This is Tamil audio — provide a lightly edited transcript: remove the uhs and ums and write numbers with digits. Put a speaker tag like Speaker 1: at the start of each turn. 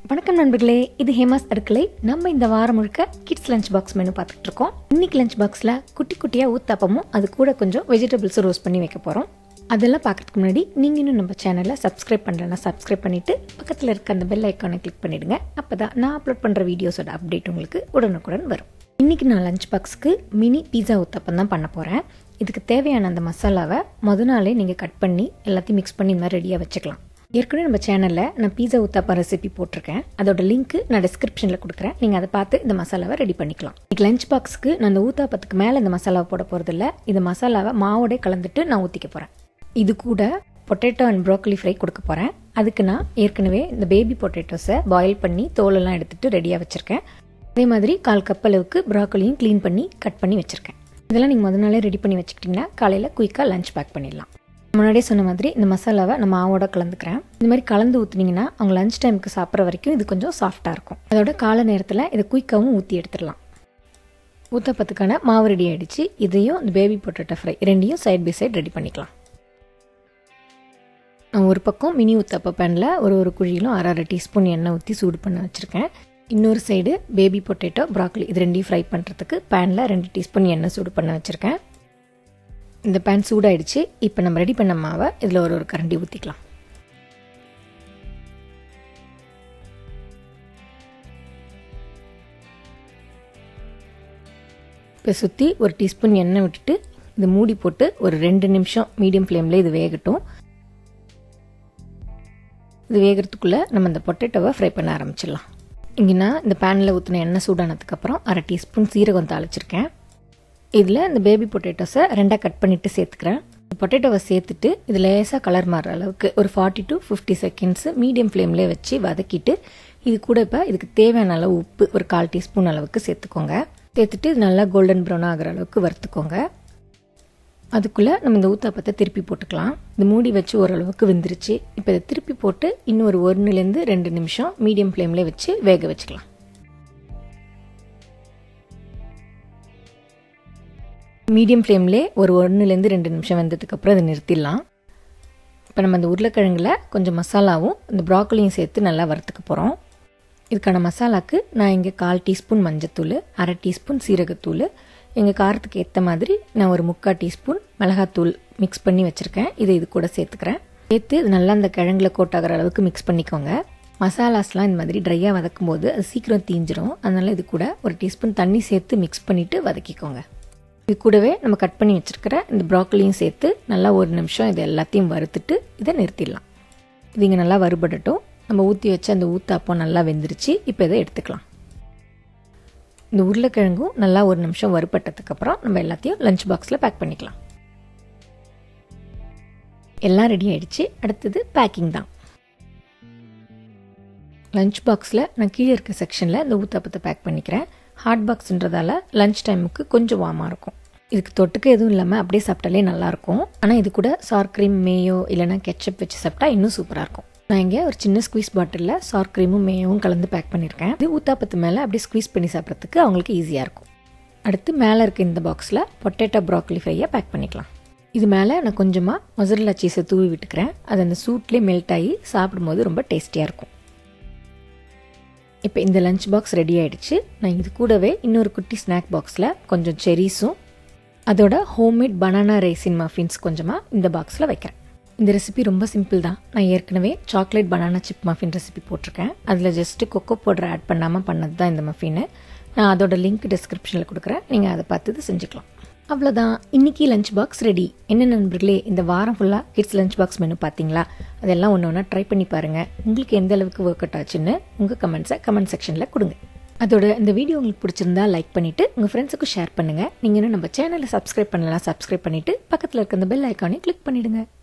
Speaker 1: வணக்கம் நண்பர்களே, இது ஹேமாஸ் அடுக்களை. நம்ம இந்த வாரம் முழுக்க கிட்ஸ் லஞ்ச் பாக்ஸ் மெனு பார்த்துட்டு இருக்கோம். இன்னைக்கு லஞ்ச் பாக்ஸில் குட்டி குட்டியாக ஊத்தாப்பமும் அது கூட கொஞ்சம் வெஜிடபிள்ஸும் ரோஸ்ட் பண்ணி வைக்க போகிறோம். அதெல்லாம் பார்க்கறதுக்கு முன்னாடி நீங்கள் இன்னும் நம்ம சேனலை சப்ஸ்கிரைப் பண்ணலன்னா சப்ஸ்கிரைப் பண்ணிவிட்டு பக்கத்தில் இருக்க அந்த பெல் ஐக்கானை கிளிக் பண்ணிவிடுங்க. அப்போ தான் நான் அப்லோட் பண்ணுற வீடியோஸோட அப்டேட் உங்களுக்கு உடனுக்குடன் வரும். இன்றைக்கி நான் லஞ்ச் பாக்ஸுக்கு மினி பீஸா ஊத்தாப்பம் தான் பண்ண போகிறேன். இதுக்கு தேவையான அந்த மசாலாவை நாளே நீங்கள் கட் பண்ணி எல்லாத்தையும் மிக்ஸ் பண்ணி இந்த மாதிரி ரெடியாக வச்சுக்கலாம். ஏற்கனவே நம்ம சேனலில் நான் பீஸா ஊத்தாப்பம் ரெசிபி போட்டிருக்கேன். அதோட லிங்க் நான் டிஸ்கிரிப்ஷனில் கொடுக்குறேன். நீங்கள் அதை பார்த்து இந்த மசாலாவை ரெடி பண்ணிக்கலாம். இன்னைக்கு லஞ்ச் பாக்ஸுக்கு நான் அந்த ஊத்தாப்பத்துக்கு மேலே இந்த மசாலாவை போட போகிறதில்ல. இந்த மசாலாவை மாவோட கலந்துட்டு நான் ஊற்றிக்க போகிறேன். இது கூட பொட்டேட்டோ அண்ட் ப்ரோக்கலி ஃப்ரை கொடுக்க போகிறேன். அதுக்கு நான் ஏற்கனவே இந்த பேபி பொட்டேட்டோஸை பாயில் பண்ணி தோலெல்லாம் எடுத்துகிட்டு ரெடியாக வச்சுருக்கேன். அதே மாதிரி 1/4 கப் அளவுக்கு ப்ரோக்கலியும் க்ளீன் பண்ணி கட் பண்ணி வச்சுருக்கேன். இதெல்லாம் நீங்கள் நாளே ரெடி பண்ணி வச்சுக்கிட்டிங்கன்னா காலையில் குயிக்காக லஞ்ச் பேக் பண்ணிடலாம். முன்னாடியே சொன்ன மாதிரி இந்த மசாலாவை நான் மாவோட கலந்துக்கிறேன். இந்த மாதிரி கலந்து ஊற்றுனீங்கன்னா அவங்க லஞ்ச் டைமுக்கு சாப்பிட்ற வரைக்கும் இது கொஞ்சம் சாஃப்டாக இருக்கும். அதோட காலை நேரத்தில் இதை குயிக்காகவும் ஊற்றி எடுத்துடலாம். ஊத்தாப்பத்துக்கான மாவு ரெடி ஆகிடுச்சு. இதையும் இந்த பேபி பொட்டேட்டோ ஃப்ரை ரெண்டையும் சைட் பை சைட் ரெடி பண்ணிக்கலாம். நான் ஒரு பக்கம் மினி ஊத்தாப்ப பேனில் ஒரு குழியிலும் 1/2 டீஸ்பூன் எண்ணெய் ஊற்றி சூடு பண்ண வச்சுருக்கேன். இன்னொரு சைடு பேபி பொட்டேட்டோ ப்ராக்கலி இது ரெண்டையும் ஃப்ரை பண்ணுறதுக்கு பேனில் 2 டீஸ்பூன் எண்ணெய் சூடு பண்ண வச்சுருக்கேன். இந்த பேன் சூடாயிடுச்சு. இப்போ நம்ம ரெடி பண்ண மாவை இதில் ஒரு கரண்டி ஊற்றிக்கலாம். இப்போ சுற்றி 1 டீஸ்பூன் எண்ணெய் விட்டுட்டு இது மூடி போட்டு ஒரு 2 நிமிஷம் மீடியம் ஃப்ளேமில் இது வேகட்டும். இது வேகிறதுக்குள்ளே நம்ம இந்த பொட்டேட்டோவை ஃப்ரை பண்ண ஆரம்பிச்சிடலாம். இங்கே நான் இந்த பேனில் ஊற்றின எண்ணெய் சூடானதுக்கப்புறம் 1/2 டீஸ்பூன் சீரகம் தாளிச்சிருக்கேன். இதில் இந்த பேபி பொட்டேட்டோஸை 2 கட் பண்ணிவிட்டு சேர்த்துக்கிறேன். பொட்டேட்டோவை சேர்த்துட்டு இதில் லேசாக கலர் மாறுற அளவுக்கு ஒரு 40 to 50 செகண்ட்ஸ் மீடியம் ஃப்ளேம்லேயே வச்சு வதக்கிட்டு இது கூட இப்போ இதுக்கு தேவையான அளவு உப்பு ஒரு 1/4 டீஸ்பூன் அளவுக்கு சேர்த்துக்கோங்க. சேர்த்துட்டு இது நல்லா கோல்டன் ப்ரௌன் ஆகிற அளவுக்கு வறுத்துக்கோங்க. அதுக்குள்ளே நம்ம இந்த ஊத்தாப்பத்தை திருப்பி போட்டுக்கலாம். இது மூடி வச்சு ஓரளவுக்கு வெந்துருச்சு. இப்போ இதை திருப்பி போட்டு இன்னும் ஒரு 1 to 2 நிமிஷம் மீடியம் ஃப்ளேம்லேயே வச்சு வேக வச்சுக்கலாம். மீடியம் ஃப்ளேம்லேயே ஒரு 1 to 2 நிமிஷம் வெந்ததுக்கப்புறம் அதை நிறுத்திடலாம். இப்போ நம்ம அந்த உருளைக்கிழங்குல கொஞ்சம் மசாலாவும் இந்த ப்ராக்கலியும் சேர்த்து நல்லா வறுத்துக்க போகிறோம். இதுக்கான மசாலாவுக்கு நான் இங்கே 1/4 டீஸ்பூன் மஞ்சத்தூள், 1/2 டீஸ்பூன் சீரகத்தூள், எங்கள் காரத்துக்கு ஏற்ற மாதிரி நான் ஒரு 3/4 டீஸ்பூன் மிளகாத்தூள் மிக்ஸ் பண்ணி வச்சுருக்கேன். இதை இது கூட சேர்த்துக்கிறேன். சேர்த்து இது நல்லா அந்த கிழங்குல கோட்டாகிற அளவுக்கு மிக்ஸ் பண்ணிக்கோங்க. மசாலாஸ்லாம் இந்த மாதிரி ட்ரையாக வதக்கும் போது அது சீக்கிரம் தீஞ்சிரும். அதனால் இது கூட 1 டீஸ்பூன் தண்ணி சேர்த்து மிக்ஸ் பண்ணிவிட்டு வதக்கிக்கோங்க. இது கூடவே நம்ம கட் பண்ணி வச்சுருக்கிற இந்த ப்ராக்கலியும் சேர்த்து நல்லா 1 நிமிஷம் இது எல்லாத்தையும் வறுத்துட்டு இதை நிறுத்திடலாம். இது இங்கே நல்லா வறுபடட்டும். நம்ம ஊற்றி வச்ச அந்த ஊத்தாப்பம் நல்லா வெந்துருச்சு. இப்போ இதை எடுத்துக்கலாம். இந்த உருளைக்கிழங்கும் நல்லா 1 நிமிஷம் வறுபட்டதுக்கப்புறம் நம்ம எல்லாத்தையும் லஞ்ச் பாக்ஸில் பேக் பண்ணிக்கலாம். எல்லாம் ரெடி ஆகிடுச்சு. அடுத்தது பேக்கிங் தான். லஞ்ச் பாக்ஸில் நான் கீழே இருக்க செக்ஷனில் இந்த ஊத்தாப்பத்தை பேக் பண்ணிக்கிறேன். ஹாட் பாக்ஸ்ன்றதால லஞ்ச் டைமுக்கு கொஞ்சம் வார்மாக இருக்கும். இதுக்கு தொட்டுக்க எதுவும் இல்லாமல் அப்படியே சாப்பிட்டாலே நல்லாயிருக்கும். ஆனால் இது கூட சார் க்ரீம், மேயோ இல்லைனா கெச்சப் வச்சு சாப்பிட்டா இன்னும் சூப்பராக இருக்கும். நான் இங்கே ஒரு சின்ன ஸ்குவீஸ் பாட்டிலில் சார் க்ரீமும் மேயோவும் கலந்து பேக் பண்ணியிருக்கேன். இது ஊத்தாப்பத்து மேலே அப்படியே ஸ்குவீஸ் பண்ணி சாப்பிட்றதுக்கு அவங்களுக்கு ஈஸியாக இருக்கும். அடுத்து மேலே இருக்க இந்த பாக்ஸில் பொட்டேட்டோ ப்ராக்கலி ஃப்ரையை பேக் பண்ணிக்கலாம். இது மேலே நான் கொஞ்சமாக மொசரல்லா சீஸை தூவி விட்டுக்கிறேன். அது அந்த சூட்லேயே மெல்ட் ஆகி சாப்பிடும்போது ரொம்ப டேஸ்டியாக இருக்கும். இப்போ இந்த லஞ்ச் பாக்ஸ் ரெடி ஆகிடுச்சு. நான் இது கூடவே இன்னொரு குட்டி ஸ்நாக் பாக்ஸில் கொஞ்சம் செரீஸும் அதோட ஹோம்மேட் பனானா-ரைசின் மஃபின்ஸ் கொஞ்சமாக இந்த பாக்ஸில் வைக்கிறேன். இந்த ரெசிபி ரொம்ப சிம்பிள் தான். நான் ஏற்கனவே chocolate banana chip muffin recipe போட்டிருக்கேன். அதில் ஜஸ்ட்டு கொக்கோ பவுடர் ஆட் பண்ணாமல் பண்ணது தான் இந்த மஃபின்னு. நான் அதோட லிங்க் டிஸ்கிரிப்ஷனில் கொடுக்குறேன். நீங்கள் அதை பார்த்து செஞ்சுக்கலாம். அவ்வளோதான், இன்றைக்கி லஞ்ச் பாக்ஸ் ரெடி. என்ன நண்பர்களே, இந்த வாரம் ஃபுல்லாக கிட்ஸ் லஞ்ச் பாக்ஸ் மெனு பார்த்தீங்களா? அதெல்லாம் ஒன்று ட்ரை பண்ணி பாருங்கள். உங்களுக்கு எந்த அளவுக்கு ஒர்க் அவுட் ஆச்சுன்னு உங்கள் கமெண்ட்ஸை கமெண்ட் செக்ஷனில் கொடுங்க. அதோட இந்த வீடியோ உங்களுக்கு பிடிச்சிருந்தா லைக் பண்ணிவிட்டு உங்கள் ஃப்ரெண்ட்ஸுக்கும் ஷேர் பண்ணுங்கள். நீங்கள் இன்னும் நம்ம சேனலை சப்ஸ்கிரைப் பண்ணலாம், சப்ஸ்கிரைப் பண்ணிவிட்டு பக்கத்தில் இருக்க அந்த பெல் ஐக்கானையும் கிளிக் பண்ணிவிடுங்க.